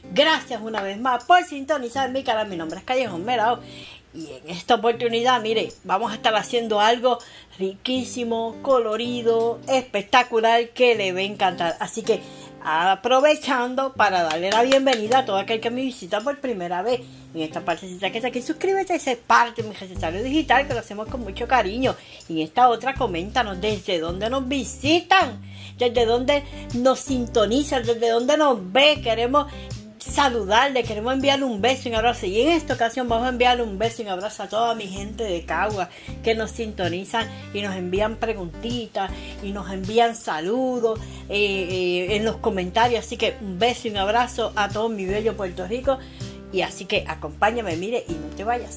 Gracias una vez más por sintonizar mi canal. Mi nombre es Callejón Melao. Y en esta oportunidad, mire, vamos a estar haciendo algo riquísimo, colorido, espectacular, que le va a encantar. Así que aprovechando para darle la bienvenida a todo aquel que me visita por primera vez en esta partecita que está aquí, suscríbete y sé parte de mi recetario digital, que lo hacemos con mucho cariño. Y en esta otra, coméntanos desde dónde nos visitan, desde dónde nos sintonizan, desde dónde nos ve. Queremos saludarle, queremos enviarle un beso y un abrazo. Y en esta ocasión vamos a enviarle un beso y un abrazo a toda mi gente de Cagua que nos sintonizan y nos envían preguntitas y nos envían saludos en los comentarios. Así que un beso y un abrazo a todo mi bello Puerto Rico. Y así que acompáñame, mire, y no te vayas.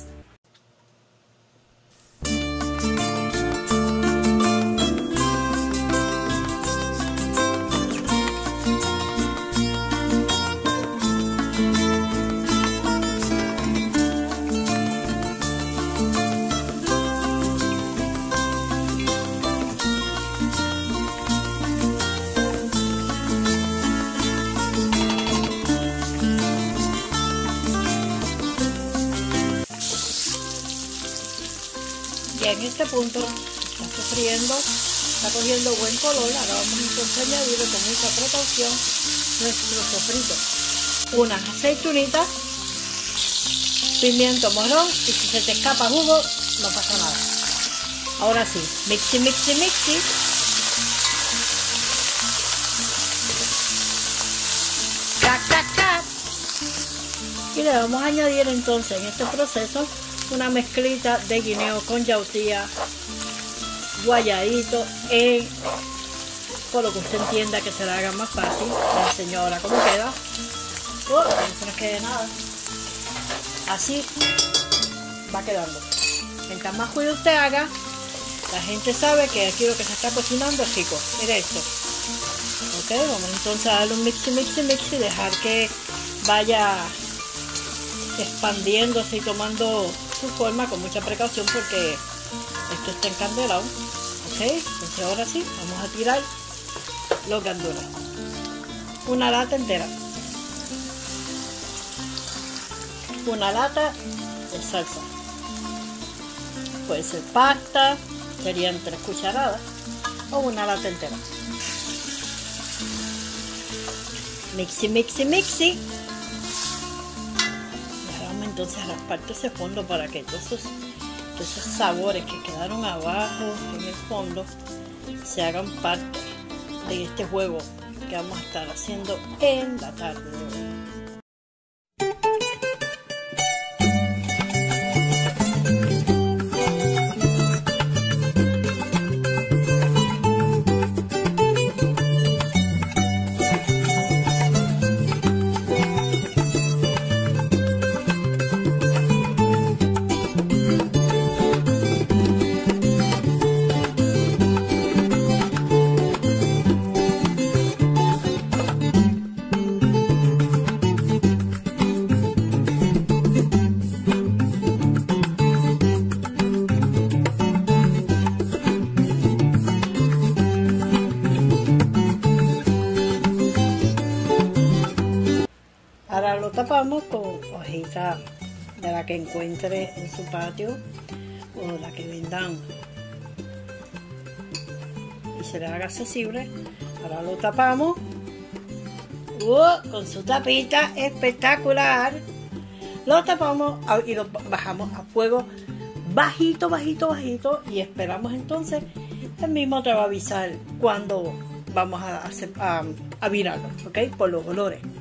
En este punto está sofriendo, está cogiendo buen color. Ahora vamos entonces a añadirle con mucha precaución nuestro sofrito, unas aceitunitas, pimiento morrón, y si se te escapa jugo no pasa nada. Ahora sí, mixi, mixi, mixi. Cac, cac, cac. Y le vamos a añadir entonces en este proceso una mezclita de guineo con yautía, guayadito, por lo que usted entienda que se la haga más fácil. Le enseño ahora cómo queda. No se nos quede nada. Así va quedando. Mientras más jugo usted haga, la gente sabe que aquí lo que se está cocinando es rico. Mire esto. Ok, vamos entonces a darle un mixi, mixi, mixi, dejar que vaya expandiéndose y tomando su forma con mucha precaución, porque esto está encandelado. Ok, entonces ahora sí vamos a tirar los gandules, una lata entera, una lata de salsa, puede ser pasta, serían 3 cucharadas, o una lata entera. Mixi, mixi, mixi. Entonces a las partes de fondo, para que todos esos sabores que quedaron abajo en el fondo se hagan parte de este juego que vamos a estar haciendo en la tarde de hoy. Ahora lo tapamos con hojita de la que encuentre en su patio o la que vendan y se le haga accesible. Ahora lo tapamos con su tapita espectacular. Lo tapamos y lo bajamos a fuego bajito, bajito, bajito, y esperamos entonces. El mismo te va a avisar cuando vamos a virarlo, ¿ok? Por los olores.